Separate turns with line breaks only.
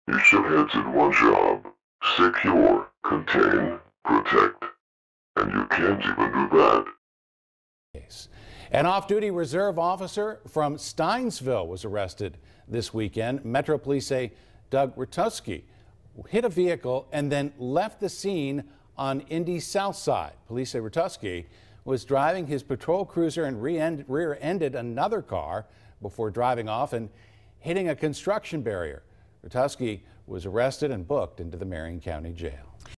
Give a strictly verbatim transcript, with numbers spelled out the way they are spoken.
You should heads in one job. Secure, contain, protect. And you can't even do that.
An off-duty reserve officer from Stinesville was arrested this weekend. Metro Police say Doug Rutusky hit a vehicle and then left the scene on Indy's south side. Police say Rutusky was driving his patrol cruiser and rear-ended another car before driving off and hitting a construction barrier. Rutusky was arrested and booked into the Marion County Jail.